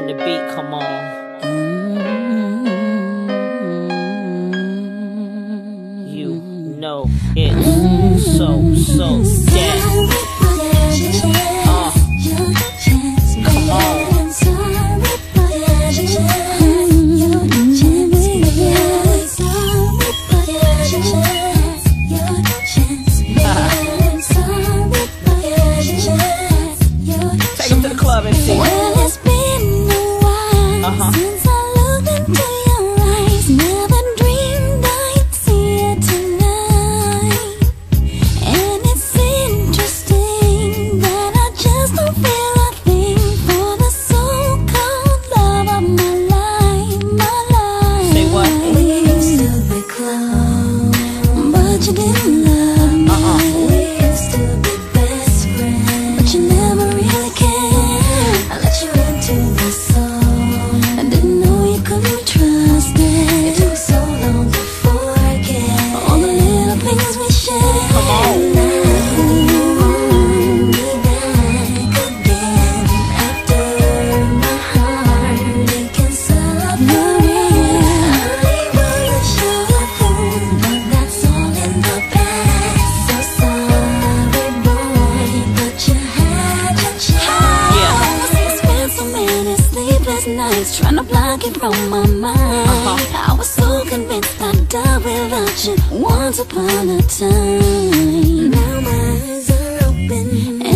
the beat come on. You know it's so dead. Come on. Take him to the club and see. Well, it's been a while since I looked into your eyes. Never dreamed I'd see it tonight. And it's interesting that I just don't feel a thing for the so-called love of my life, my life. Say what? We used to be close, but you didn't love me. We used to be best friends, but you never really cared. I let you into my soul. I didn't know you could be trusted. It took so long to forget all the little things we shared. Come on. Now you want me back again after my heart aching suffering. I wasn't sure who, but that's all in the past. So sorry, boy, but you had your chance. I spent so many sleepless nights trying to block it from my mind. I was so convinced I'd die without you once upon a time. Now my eyes are open